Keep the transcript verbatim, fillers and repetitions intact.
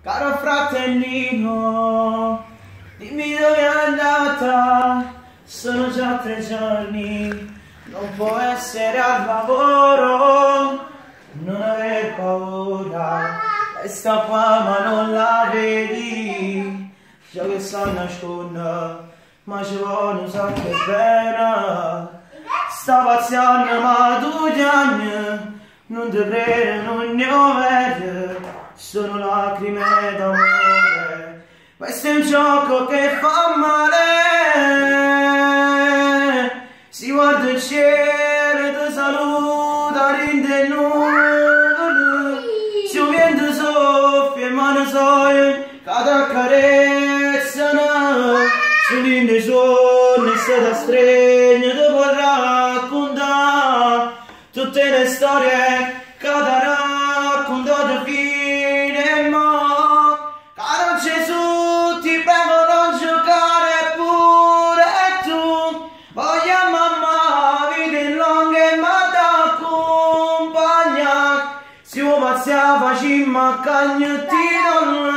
Caro fratellino, dimmi dove è andata, sono già tre giorni, non può essere al lavoro, non aver paura, resta qua ma non la vedi, già che sta nasconda, ma ci vuole un sacco di pena, sta pazziando ma tu gli anni, non ti prende, non ne vede. Sono lacrime d'amore, questo è un gioco che fa male. Si guarda il cielo e ti saluta, rinde nulla. Se un vento soffia in mano soia, cada carezzano. Sull'inde sonno e se da stregno ti può raccontare tutte le storie che ti raccontato fino. Si vuoi passare facciamo a cagnettino